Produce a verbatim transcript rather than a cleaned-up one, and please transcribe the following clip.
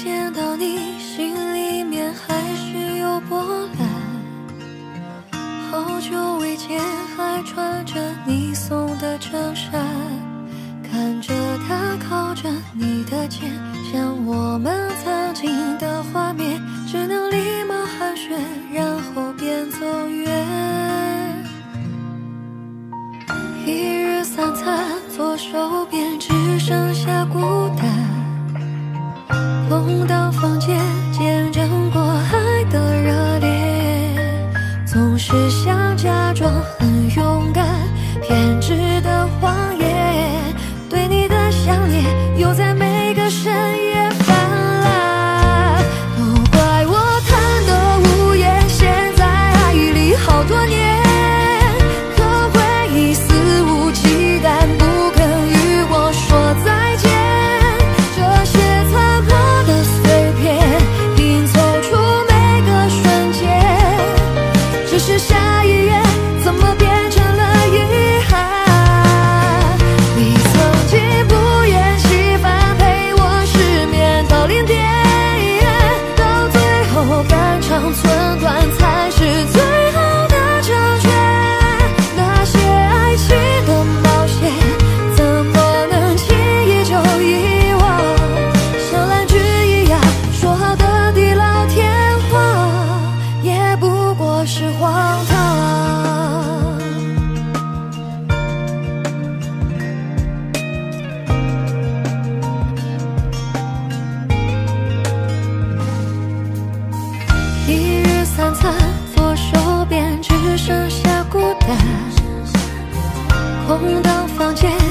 见到你，心里面还是有波澜。好久未见，还穿着你送的衬衫，看着他靠着你的肩，像我们曾经的画面，只能礼貌寒暄，然后边走远。一日三餐，左手边只剩下孤单，空荡房间，见证过爱的热烈，总是想假装很勇敢，偏执的谎言，对你的想念又在每个深夜泛滥。都怪我贪得无厌，陷在爱里好多年，可回忆肆无忌惮，不肯与我说再见。这些残破的碎片，拼凑出每个瞬间，只是下一页怎么变成了遗憾。你曾经不厌其烦陪我失眠到零点，到最后肝肠寸断才是最好的成全。那些爱情的冒险，怎么能轻易就遗忘？像烂剧一样说好的地老天荒，也不过是荒唐。一日三餐，左手边只剩下孤单，空荡房间，